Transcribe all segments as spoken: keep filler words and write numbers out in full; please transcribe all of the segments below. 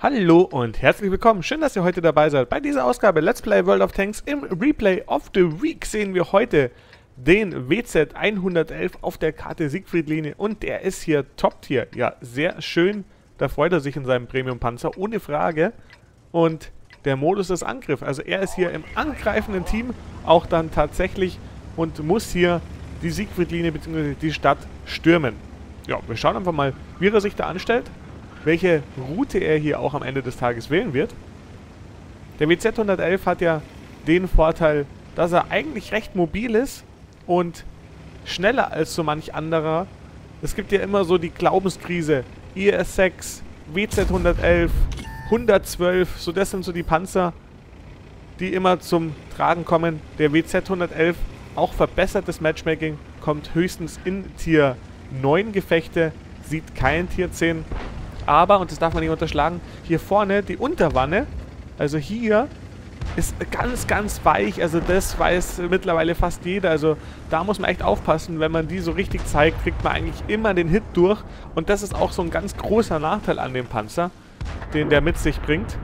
Hallo und herzlich willkommen. Schön, dass ihr heute dabei seid. Bei dieser Ausgabe Let's Play World of Tanks im Replay of the Week sehen wir heute den W Z hundertelf auf der Karte Siegfried-Linie und der ist hier Top-Tier. Ja, sehr schön. Da freut er sich in seinem Premium-Panzer, ohne Frage. Und der Modus ist Angriff. Also er ist hier im angreifenden Team auch dann tatsächlich und muss hier die Siegfried-Linie bzw. die Stadt stürmen. Ja, wir schauen einfach mal, wie er sich da anstellt, welche Route er hier auch am Ende des Tages wählen wird. Der W Z hundertelf hat ja den Vorteil, dass er eigentlich recht mobil ist und schneller als so manch anderer. Es gibt ja immer so die Glaubenskrise, I S sechs, W Z hundertelf, hundertzwölf, so das sind so die Panzer, die immer zum Tragen kommen. Der W Z hundertelf, auch verbessertes Matchmaking, kommt höchstens in Tier neun Gefechte, sieht kein Tier zehn. Aber, und das darf man nicht unterschlagen, hier vorne die Unterwanne, also hier, ist ganz, ganz weich. Also das weiß mittlerweile fast jeder. Also da muss man echt aufpassen, wenn man die so richtig zeigt, kriegt man eigentlich immer den Hit durch. Und das ist auch so ein ganz großer Nachteil an dem Panzer, den der mit sich bringt.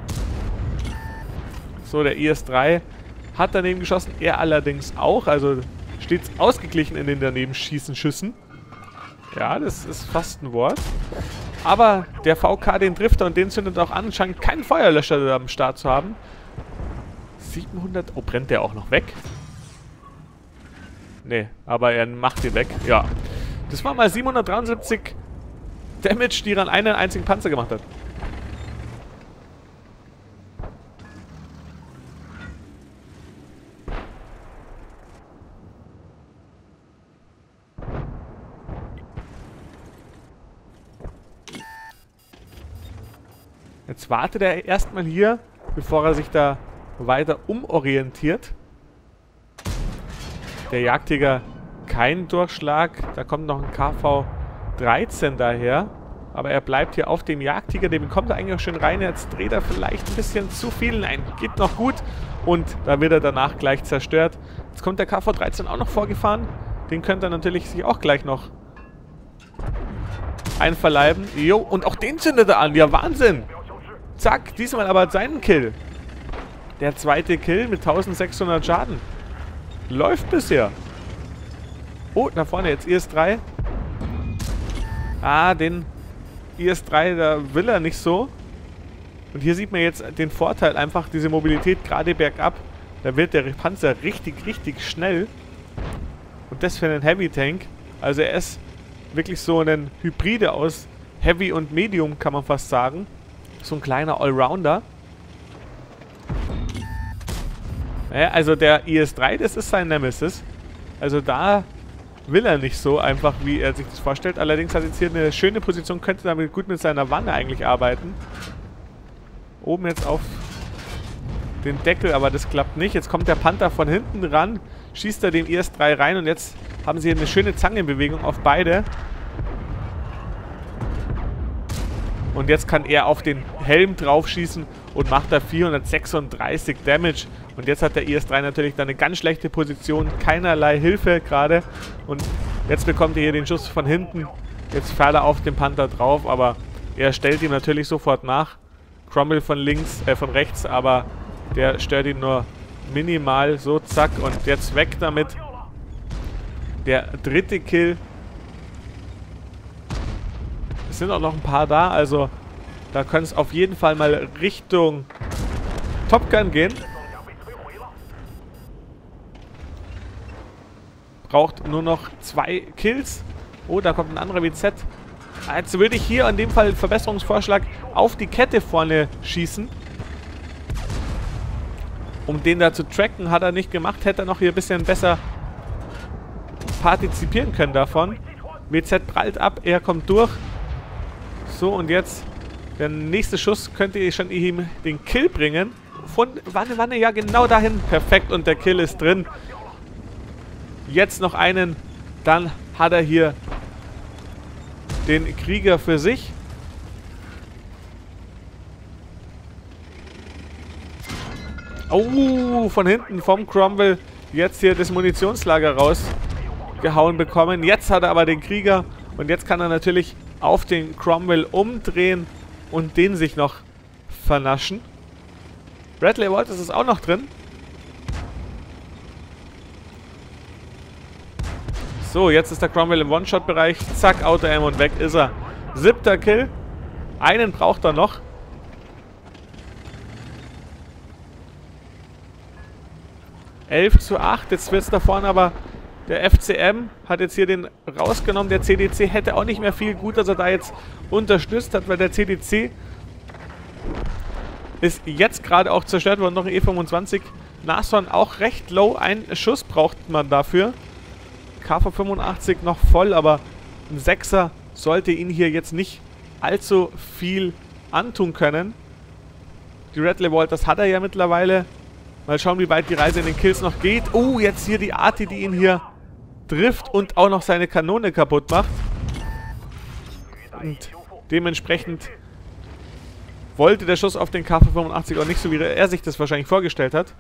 So, der I S drei hat daneben geschossen, er allerdings auch. Also stets ausgeglichen in den daneben schießen Schüssen. Ja, das ist fast ein Wort. Aber der V K, den trifft er und den zündet auch an. Scheint keinen Feuerlöscher am Start zu haben. siebenhundert... Oh, brennt der auch noch weg? Nee, aber er macht den weg. Ja. Das war mal siebenhundertdreiundsiebzig Damage, die er an einen einzigen Panzer gemacht hat. Jetzt wartet er erstmal hier, bevor er sich da weiter umorientiert. Der Jagdjäger kein Durchschlag. Da kommt noch ein K V dreizehn daher. Aber er bleibt hier auf dem Jagdjäger. Den bekommt er eigentlich auch schön rein. Jetzt dreht er vielleicht ein bisschen zu viel. Nein, geht noch gut. Und da wird er danach gleich zerstört. Jetzt kommt der K V dreizehn auch noch vorgefahren. Den könnte er natürlich sich auch gleich noch einverleiben. Jo, und auch den zündet er an. Ja, Wahnsinn! Zack, diesmal aber seinen Kill. Der zweite Kill mit eintausendsechshundert Schaden. Läuft bisher. Oh, da vorne jetzt I S drei. Ah, den I S drei, da will er nicht so. Und hier sieht man jetzt den Vorteil, einfach diese Mobilität gerade bergab. Da wird der Panzer richtig, richtig schnell. Und das für einen Heavy Tank. Also er ist wirklich so ein Hybride aus Heavy und Medium, kann man fast sagen. So ein kleiner Allrounder. Ja, also der I S drei, das ist sein Nemesis. Also da will er nicht so einfach, wie er sich das vorstellt. Allerdings hat jetzt hier eine schöne Position, könnte damit gut mit seiner Wanne eigentlich arbeiten. Oben jetzt auf den Deckel, aber das klappt nicht. Jetzt kommt der Panther von hinten ran, schießt er den I S drei rein und jetzt haben sie hier eine schöne Zangenbewegung auf beide. Und jetzt kann er auf den Helm drauf schießen und macht da vierhundertsechsunddreißig Damage. Und jetzt hat der I S drei natürlich dann eine ganz schlechte Position, keinerlei Hilfe gerade. Und jetzt bekommt er hier den Schuss von hinten. Jetzt fährt er auf den Panther drauf, aber er stellt ihm natürlich sofort nach. Cromwell von links, äh von rechts, aber der stört ihn nur minimal. So, zack, und jetzt weg damit. Der dritte Kill. Es sind auch noch ein paar da, also da könnte es auf jeden Fall mal Richtung Top Gun gehen. Braucht nur noch zwei Kills. Oh, da kommt ein anderer W Z. Jetzt würde ich hier in dem Fall Verbesserungsvorschlag auf die Kette vorne schießen. Um den da zu tracken, hat er nicht gemacht. Hätte er noch hier ein bisschen besser partizipieren können davon. W Z prallt ab, er kommt durch. So, und jetzt der nächste Schuss könnte schon ihm den Kill bringen. Von Wanne, Wanne, ja genau dahin. Perfekt, und der Kill ist drin. Jetzt noch einen. Dann hat er hier den Krieger für sich. Oh, von hinten vom Cromwell jetzt hier das Munitionslager rausgehauen bekommen. Jetzt hat er aber den Krieger und jetzt kann er natürlich auf den Cromwell umdrehen und den sich noch vernaschen. Bradley Walters ist auch noch drin. So, jetzt ist der Cromwell im One-Shot-Bereich. Zack, Auto-Aim und weg ist er. Siebter Kill. Einen braucht er noch. elf zu acht. Jetzt wird es da vorne aber... Der F C M hat jetzt hier den rausgenommen. Der C D C hätte auch nicht mehr viel gut, dass er da jetzt unterstützt hat, weil der C D C ist jetzt gerade auch zerstört worden. Noch ein E fünfundzwanzig. Nashorn auch recht low. Ein Schuss braucht man dafür. K V fünfundachtzig noch voll, aber ein Sechser sollte ihn hier jetzt nicht allzu viel antun können. Die Bradley Walters hat er ja mittlerweile. Mal schauen, wie weit die Reise in den Kills noch geht. Oh, jetzt hier die Arti, die ihn hier trifft und auch noch seine Kanone kaputt macht. Und dementsprechend wollte der Schuss auf den K V fünfundachtzig auch nicht so, wie er sich das wahrscheinlich vorgestellt hat.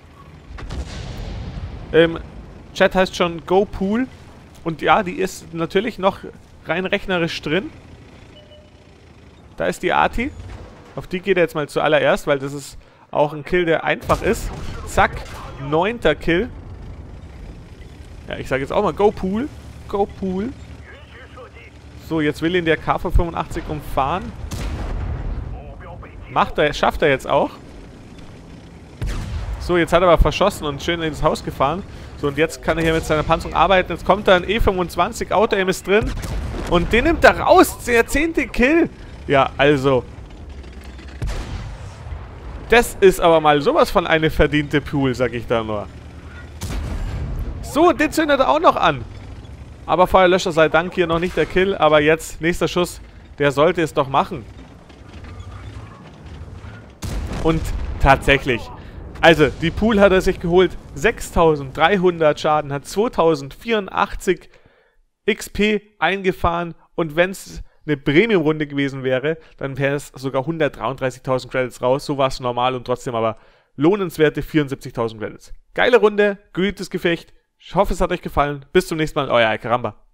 Ähm, Chat heißt schon Go Pool. Und ja, die ist natürlich noch rein rechnerisch drin. Da ist die Arti. Auf die geht er jetzt mal zuallererst, weil das ist auch ein Kill, der einfach ist. Zack, neunter Kill. Ja, ich sage jetzt auch mal Go Pool. Go Pool. So, jetzt will ihn der K V fünfundachtzig umfahren. Macht er, schafft er jetzt auch. So, jetzt hat er aber verschossen und schön ins Haus gefahren. So, und jetzt kann er hier mit seiner Panzerung arbeiten. Jetzt kommt da ein E fünfundzwanzig, Auto-Aim ist drin. Und den nimmt er raus. Der zehnte Kill. Ja, also. Das ist aber mal sowas von eine verdiente Pool, sag ich da nur. So, den zündet er auch noch an. Aber Feuerlöscher sei Dank hier noch nicht der Kill. Aber jetzt, nächster Schuss, der sollte es doch machen. Und tatsächlich. Also, die Pool hat er sich geholt. sechstausenddreihundert Schaden, hat zweitausendvierundachtzig X P eingefahren. Und wenn es eine Premium-Runde gewesen wäre, dann wäre es sogar hundertdreiunddreißigtausend Credits raus. So war es normal und trotzdem aber lohnenswerte vierundsiebzigtausend Credits. Geile Runde, gutes Gefecht. Ich hoffe, es hat euch gefallen. Bis zum nächsten Mal, euer Alcaramba.